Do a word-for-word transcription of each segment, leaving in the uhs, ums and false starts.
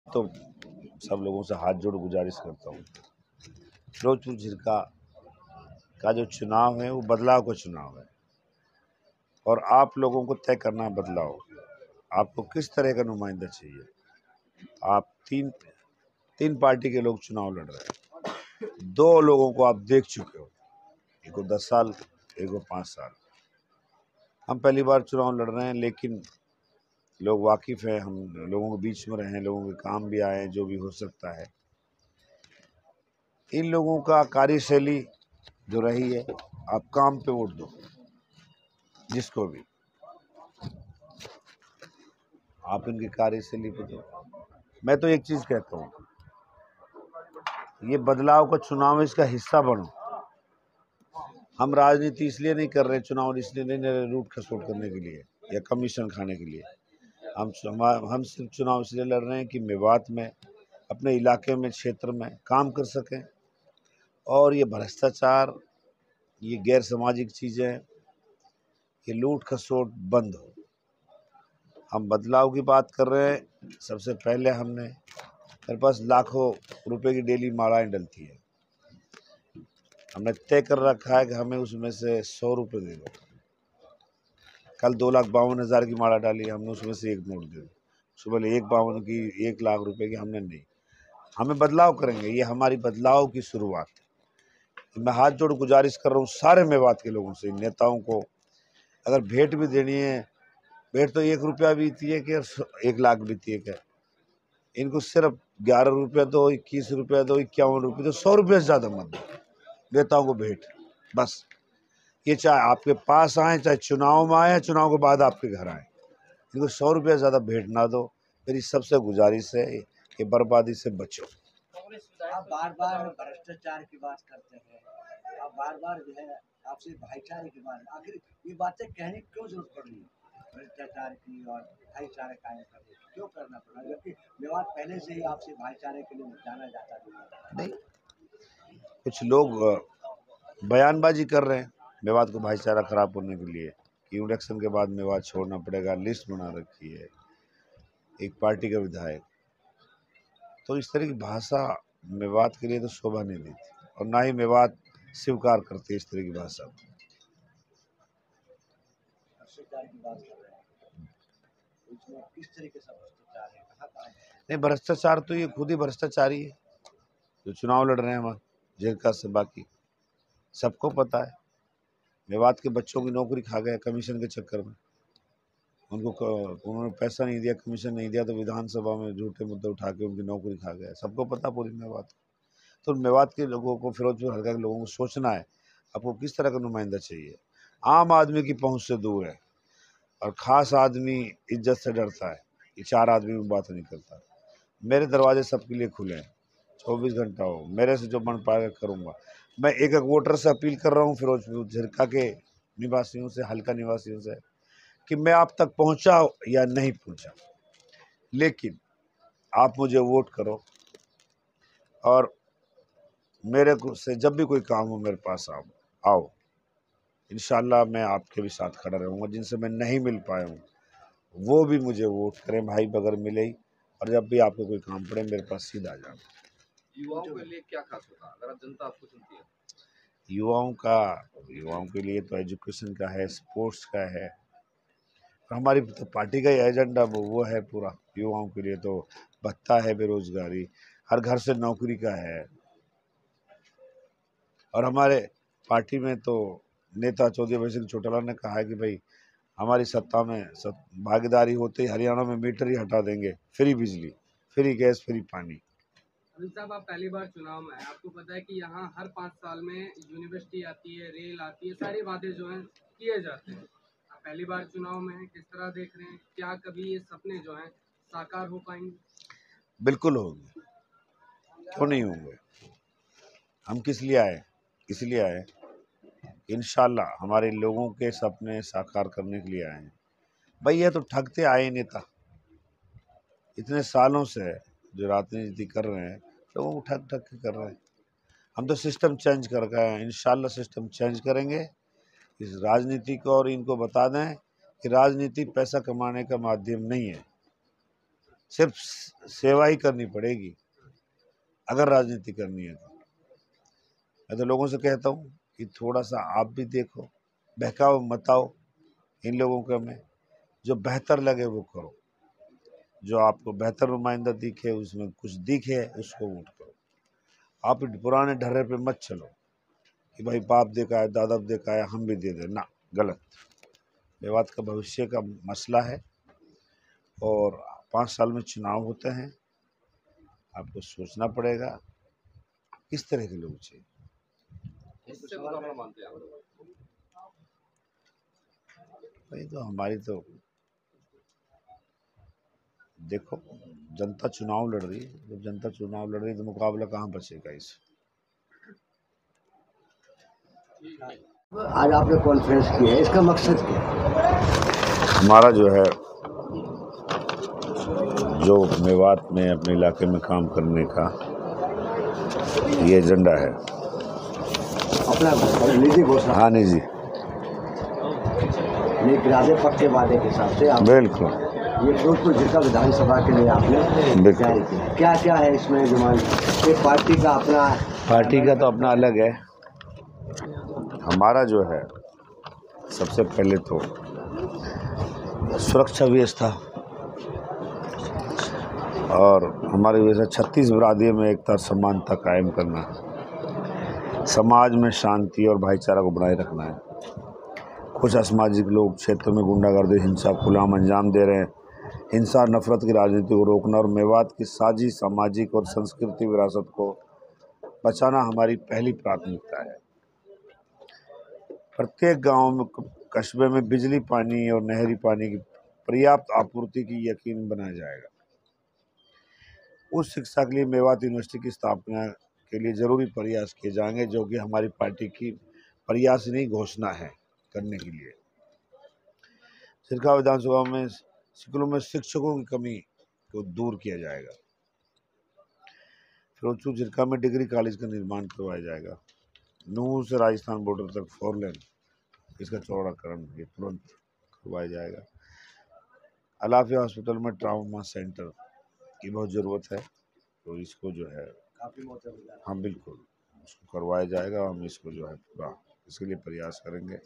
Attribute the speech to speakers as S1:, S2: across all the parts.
S1: तो सब लोगों से हाथ जोड़ गुजारिश करता हूँ, फिरोजपुर झिरका का जो चुनाव है वो बदलाव का चुनाव है और आप लोगों को तय करना है बदलाव। आपको किस तरह का नुमाइंदा चाहिए? आप तीन तीन पार्टी के लोग चुनाव लड़ रहे हैं, दो लोगों को आप देख चुके हो, एक को दस साल, एक को पाँच साल। हम पहली बार चुनाव लड़ रहे हैं, लेकिन लोग वाकिफ है, हम लोगों के बीच में रहे हैं, लोगों के काम भी आए हैं, जो भी हो सकता है। इन लोगों का कार्यशैली जो रही है, आप काम पे वोट दो जिसको भी, आप इनकी कार्यशैली पे दो। मैं तो एक चीज कहता हूँ, ये बदलाव का चुनाव, इसका हिस्सा बनो। हम राजनीति इसलिए नहीं कर रहे, चुनाव इसलिए नहीं ले रहे रूट खसोट करने के लिए या कमीशन खाने के लिए। हम हम सिर्फ चुनाव इसलिए लड़ रहे हैं कि मेवात में, अपने इलाके में, क्षेत्र में काम कर सकें और ये भ्रष्टाचार, ये गैर सामाजिक चीज़ें, ये लूट खसोट बंद हो। हम बदलाव की बात कर रहे हैं। सबसे पहले हमने, मेरे पास लाखों रुपए की डेली मालाएं डलती है, हमने तय कर रखा है कि हमें उसमें से सौ रुपये दे दो। कल दो लाख बावन हज़ार की माला डाली, हमने उसमें से एक नोट दे दो। सुबह एक बावन की, एक लाख रुपए की हमने नहीं। हमें बदलाव करेंगे, ये हमारी बदलाव की शुरुआत है। मैं हाथ जोड़ गुजारिश कर रहा हूँ सारे मेवात के लोगों से, नेताओं को, अगर भेंट भी देनी है, भेंट तो एक रुपया भी थी है कि एक लाख भी थी है, इनको सिर्फ ग्यारह रुपया दो, इक्कीस रुपया दो, इक्यावन रुपये दो, सौ रुपये से ज़्यादा मत दो नेताओं को भेंट। बस ये चाहे आपके पास आए, चाहे चुनाव में आए, चुनाव के बाद आपके घर आए, इनको सौ रुपये से ज़्यादा भेंट ना दो। मेरी सबसे गुजारिश है कि बर्बादी से बचो।
S2: आप बार बार भ्रष्टाचार की बात करते हैं, आप बार बार जो है आपसे भाईचारे की बात, आखिर ये बातें कहने की क्यों जरूरत पड़ रही है? भ्रष्टाचार की और भाईचारे कायम करने की क्यों करना पड़ा, जबकि मेवात पहले से ही आपसे भाईचारे के लिए जाना जाता है।
S1: नहीं, कुछ लोग बयानबाजी कर रहे हैं मेवात को भाईचारा खराब करने के लिए कि इलेक्शन के बाद मेवात छोड़ना पड़ेगा, लिस्ट बना रखी है एक पार्टी का विधायक। तो इस तरह की भाषा मेवात के लिए तो शोभा नहीं देती और ना ही मेवात स्वीकार करती है इस तरह की भाषा।
S2: भ्रष्टाचार की बात कर रहे हैं, इसमें किस तरीके से भ्रष्टाचार है, कहाँ कहाँ?
S1: नहीं, भ्रष्टाचार तो ये खुद ही भ्रष्टाचारी है जो चुनाव लड़ रहे हैं वहाँ झिरका से। बाकी सबको पता है, मेवात के बच्चों की नौकरी खा गए कमीशन के चक्कर में। उनको उन्होंने पैसा नहीं दिया, कमीशन नहीं दिया, तो विधानसभा में झूठे मुद्दे उठा के उनकी नौकरी खा गए। सबको पता पूरी मेवात को। तो मेवात के लोगों को, फिरोजपुर हल्का के लोगों को सोचना है आपको किस तरह का नुमाइंदा चाहिए। आम आदमी की पहुंच से दूर है और खास आदमी इज्जत से डरता है कि चार आदमी में बात नहीं करता। मेरे दरवाजे सबके लिए खुले हैं, चौबीस घंटा हो, मेरे से जो बन पाएगा करूँगा। मैं एक एक वोटर से अपील कर रहा हूँ, फिरोजपुर झिरका के निवासियों से, हल्का निवासियों से, कि मैं आप तक पहुंचा या नहीं पहुंचा, लेकिन आप मुझे वोट करो और मेरे को से जब भी कोई काम हो मेरे पास आओ आओ इंशाल्लाह मैं आपके भी साथ खड़ा रहूँगा। जिनसे मैं नहीं मिल पाया हूँ वो भी मुझे वोट करें, भाई बगैर मिले ही। और जब भी आपको कोई काम पड़े मेरे पास सीधा आ जाओ।
S3: युवाओं के लिए क्या खास होता अगर जनता आपको चुनती है?
S1: युवाओं का युवाओं के लिए तो एजुकेशन का है, स्पोर्ट्स का है, और हमारी तो पार्टी का ही एजेंडा वो वो है पूरा। युवाओं के लिए तो भत्ता है, बेरोजगारी, हर घर से नौकरी का है। और हमारे पार्टी में तो नेता चौधरी अभय सिंह चौटाला ने कहा है कि भाई हमारी सत्ता में सत, भागीदारी होते ही हरियाणा में मीटर ही हटा देंगे, फ्री बिजली, फ्री गैस, फ्री पानी।
S4: अनिल साहब, आप पहली बार चुनाव में आए, आपको पता है कि यहाँ हर पाँच साल में यूनिवर्सिटी आती है, रेल आती है, सारी बातें जो हैं किए जाते हैं। आप पहली बार चुनाव में हैं, किस तरह देख रहे हैं, क्या कभी ये सपने जो हैं साकार हो पाएंगे?
S1: बिल्कुल होंगे, क्यों नहीं होंगे। हम किस लिए आए? इसलिए आए इंशाल्लाह हमारे लोगों के सपने साकार करने के लिए आए हैं। भाई ये तो ठगते आए नेता, इतने सालों से जो राजनीति कर रहे हैं, लोगों को ठग ठग के कर रहे हैं। हम तो सिस्टम चेंज कर गए हैं, इंशाल्लाह सिस्टम चेंज करेंगे इस राजनीति को, और इनको बता दें कि राजनीति पैसा कमाने का माध्यम नहीं है। सिर्फ सेवा ही करनी पड़ेगी अगर राजनीति करनी है तो। मैं तो लोगों से कहता हूँ कि थोड़ा सा आप भी देखो, बहकाओ मताओ इन लोगों को, में जो बेहतर लगे वो करो, जो आपको बेहतर नुमाइंदा दिखे, उसमें कुछ दिखे उसको वोट करो। आप पुराने ढर्रे पे मत चलो कि भाई बाप देखा है, दादा देखा है, हम भी दे दें ना, गलत। मेवात का भविष्य का मसला है और पाँच साल में चुनाव होते हैं, आपको सोचना पड़ेगा किस तरह के लोग चाहिए।
S3: इससे मुकाबला मानते हैं आप?
S1: भाई तो हमारी तो देखो, जनता चुनाव लड़ रही है, जब जनता चुनाव लड़ रही है तो मुकाबला कहाँ बचेगा इस।
S2: आज आपने कॉन्फ्रेंस की है, इसका मकसद क्या है?
S1: हमारा जो है, जो मेवात में अपने इलाके में काम करने का ये एजेंडा है।
S2: अपना निजी घोषणा?
S1: हाँ निजी,
S2: ये गिरादे पक्के वादे के हिसाब से आप
S1: बिल्कुल
S2: ये फिरोजपुर जिला विधानसभा के लिए आपने तैयारी की, क्या क्या है इसमें डिमांड? ये पार्टी का अपना
S1: पार्टी का तो अपना अलग है। हमारा जो है सबसे पहले तो सुरक्षा व्यवस्था और हमारी व्यवस्था छत्तीस बरादियों में एकता समानता कायम करना, समाज में शांति और भाईचारा को बनाए रखना है। कुछ असामाजिक लोग क्षेत्र में गुंडागर्दी हिंसा खुलाम अंजाम दे रहे हैं। हिंसा नफरत की राजनीति को रोकना और मेवात की साझी सामाजिक और संस्कृति विरासत को बचाना हमारी पहली प्राथमिकता है। प्रत्येक गांव में कस्बे में बिजली पानी और नहरी पानी की पर्याप्त आपूर्ति की यकीन बनाया जाएगा। उस शिक्षा के लिए मेवात यूनिवर्सिटी की स्थापना के लिए जरूरी प्रयास किए जाएंगे, जो कि हमारी पार्टी की प्रयास नहीं घोषणा है करने के लिए। सिरका विधानसभा में स्कूलों में शिक्षकों की कमी को दूर किया जाएगा। फिरोजपुर जिरका में डिग्री कॉलेज का निर्माण करवाया जाएगा। नूह से राजस्थान बॉर्डर तक फोर लेन इसका चौड़ाकरण ये तुरंत करवाया जाएगा। अलाफिया हॉस्पिटल में ट्रामा सेंटर की बहुत ज़रूरत है, तो इसको जो है
S2: काफी मोहतरम,
S1: हम बिल्कुल उसको करवाया जाएगा। हम इसको जो है पूरा इसके लिए प्रयास करेंगे।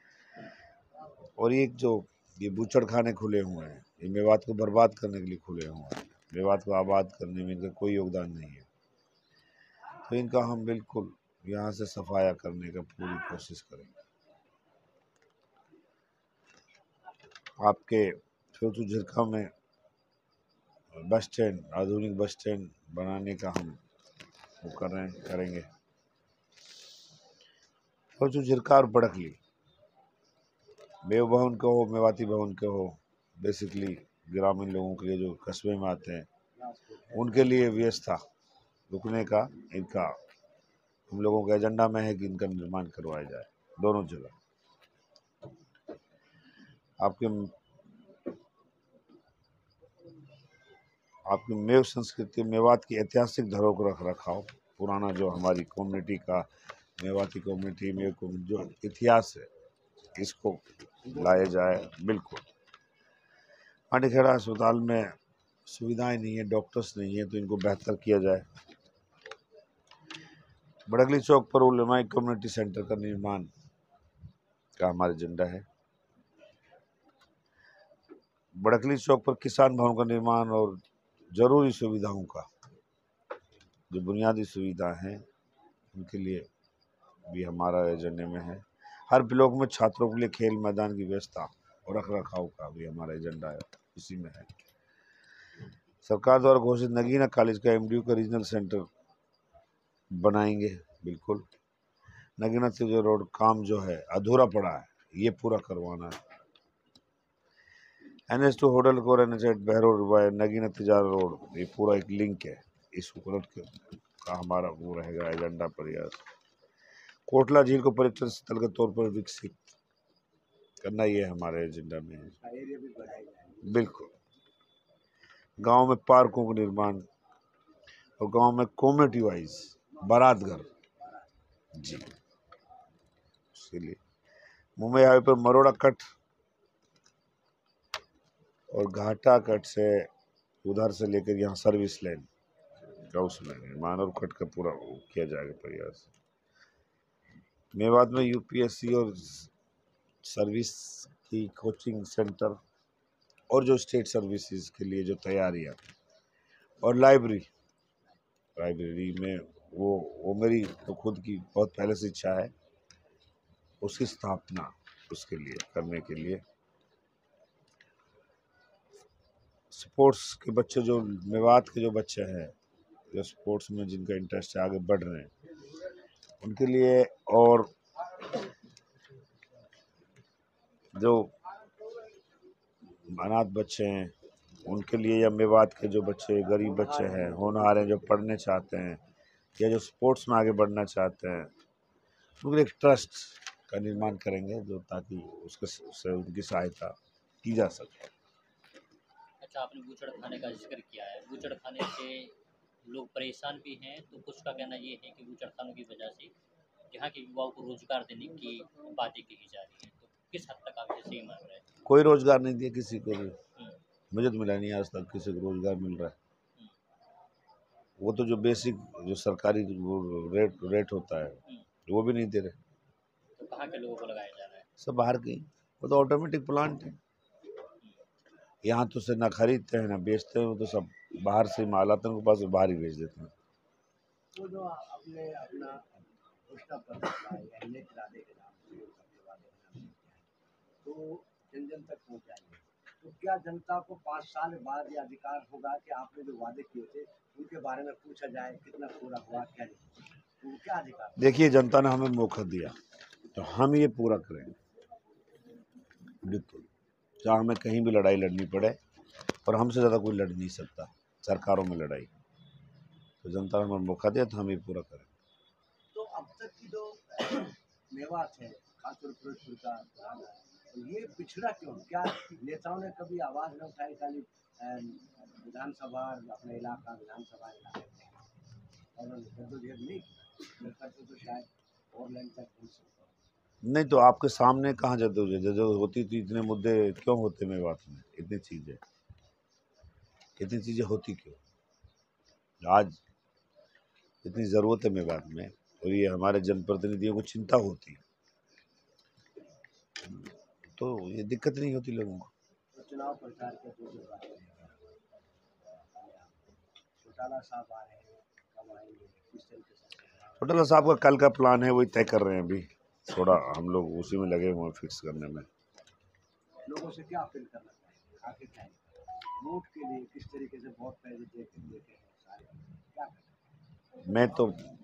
S1: और एक जो ये बूचड़ खाने खुले हुए हैं, ये मेवात को बर्बाद करने के लिए खुले हुए हैं। मेवात को आबाद करने में इनका कोई योगदान नहीं है, तो इनका हम बिल्कुल यहाँ से सफाया करने का पूरी कोशिश करेंगे। आपके फिरोजपुर जिरका में बस स्टैंड, आधुनिक बस स्टैंड बनाने का हम वो कर रहे हैं, करेंगे। फिरोजपुर जिरका और बड़कली, मेव भवन के हो, मेवाती भवन के हो, बेसिकली ग्रामीण लोगों के लिए जो कस्बे में आते हैं उनके लिए व्यवस्था रुकने का इनका हम लोगों के एजेंडा में है कि इनका निर्माण करवाया जाए दोनों जगह। आपके आपकी मेव संस्कृति, मेवात की ऐतिहासिक धरोहर को रख रखाव, पुराना जो हमारी कम्युनिटी का मेवाती कम्युनिटी में जो इतिहास है इसको लाया जाए। बिल्कुल पांडेखेड़ा अस्पताल में सुविधाएं नहीं है, डॉक्टर्स नहीं है, तो इनको बेहतर किया जाए। बड़गली चौक पर उलमाई कम्युनिटी सेंटर का निर्माण का हमारा एजेंडा है। बड़गली चौक पर किसान भवन का निर्माण और जरूरी सुविधाओं का जो बुनियादी सुविधा हैं उनके लिए भी हमारा एजेंडे में है। हर ब्लॉक में छात्रों के लिए खेल मैदान की व्यवस्था और रख रखाव का भी हमारा एजेंडा है, इसी में है। सरकार द्वारा घोषित नगीना कॉलेज का एमडीयू का रीजनल सेंटर बनाएंगे। बिल्कुल नगीना से जो रोड काम जो है अधूरा पड़ा है ये पूरा करवाना है। एन एच टू होटल को N H eight Behror Nagina Tijara road ये पूरा एक लिंक है, इसको कनेक्ट का हमारा वो रहेगा एजेंडा प्रयास। कोटला झील को पर्यटन स्थल के तौर पर विकसित करना ये हमारे एजेंडा में है। बिल्कुल गांव में पार्कों का निर्माण और गांव में कम्युनिटी वाइज बारात घर जी, इसलिए मुंबई हाईवे पर मरोड़ा कट और घाटा कट से उधर से लेकर यहाँ सर्विस लाइन का उसमें मानव खट का पूरा किया जाएगा प्रयास। मेवात में यूपीएससी और सर्विस की कोचिंग सेंटर और जो स्टेट सर्विसेज के लिए जो तैयारियाँ और लाइब्रेरी लाइब्रेरी में वो वो मेरी तो खुद की बहुत पहले से इच्छा है, उसकी स्थापना उसके लिए करने के लिए। स्पोर्ट्स के बच्चे जो मेवात के जो बच्चे हैं जो स्पोर्ट्स में जिनका इंटरेस्ट है आगे बढ़ रहे हैं उनके लिए, और जो अनाथ बच्चे हैं उनके लिए, या मेवात के जो बच्चे गरीब बच्चे हैं होनहार हैं जो पढ़ने चाहते हैं या जो स्पोर्ट्स में आगे बढ़ना चाहते हैं उनके लिए एक ट्रस्ट का निर्माण करेंगे जो ताकि उसके से उनकी सहायता की जा सके।
S5: अच्छा, आपने बूचड़ खाने का जिक्र किया है। बूचड़ खाने से लोग परेशान भी हैं, तो कुछ का कहना ये है कि बूचड़ खानों की वजह से यहाँ के युवाओं को रोजगार देने की बातें कही जा रही हैं, तो किस हद तक आप इसे सही मान रहे हैं?
S1: कोई रोजगार नहीं दिया किसी को भी,
S5: हम्म,
S1: मुझे तो मिला नहीं आज तक किसी को रोजगार मिल रहा है।
S5: हम्म,
S1: वो तो जो बेसिक जो सरकारी वो रेट रेट होता है
S5: हम्म।
S1: वो भी नहीं दे रहे,
S5: तो कहाँ के लोगों को लगाया जा रहा है?
S1: सब बाहर के ही। वो तो ऑटोमेटिक प्लांट है, यहाँ तो से ना खरीदते हैं ना बेचते हैं, वो तो सब बाहर से माल आते हैं उनके पास, बाहर ही बेच देते हैं।
S2: तो जो आपने अपना घोषणा पत्र लाए या नेक इरादे के नाम से सबके वादे के नाम से, तो जन जन तक पहुँचाएंगे, तो क्या जनता को पाँच साल बाद ये अधिकार होगा कि आपने जो वादे किए थे उनके बारे में पूछा जाए कितना पूरा हुआ क्या नहीं, तो क्या अधिकार?
S1: देखिए जनता ने हमें मौका दिया तो हम ये पूरा करेंगे बिल्कुल, चाहे हमें कहीं भी लड़ाई लड़नी पड़े, और हमसे ज़्यादा कोई लड़ नहीं सकता सरकारों में लड़ाई। तो जनता ने हमें मौका दिया तो हम ये पूरा करें।
S2: तो अब तक की जो मेवात है खासतौर पर फिरोजपुर का घराना है, तो ये पिछड़ा क्यों? क्या नेताओं ने कभी आवाज़ न उठाई? खाली विधानसभा अपने इलाका विधानसभा इलाके में और जद्दोजहद नहीं की करते तो शायद और लाइन तक पहुँच सकता।
S1: नहीं तो आपके सामने कहाँ जद्दोजहद जद्दोजहद होती थी, इतने मुद्दे क्यों होते मेवात में, इतनी चीज़ें इतनी चीज़ें होती क्यों? आज इतनी ज़रूरत है मेवात में और ये हमारे जनप्रतिनिधियों को चिंता होती तो ये दिक्कत नहीं होती लोगों को।
S2: तो चुनाव प्रचार के दो दिन बाद चौटाला साहब आ रहे हैं, कब आएंगे, किस तरीके से?
S1: चौटाला साहब का कल का प्लान है, वही तय कर रहे हैं अभी, थोड़ा हम लोग उसी में लगे हुए हैं फिक्स करने में।
S2: लोगों से क्या अपील करना चाहिए आखिर टाइम वोट के लिए? किस तरीके से बहुत पैसे दे के देते हैं सारे, क्या करें?
S1: मैं तो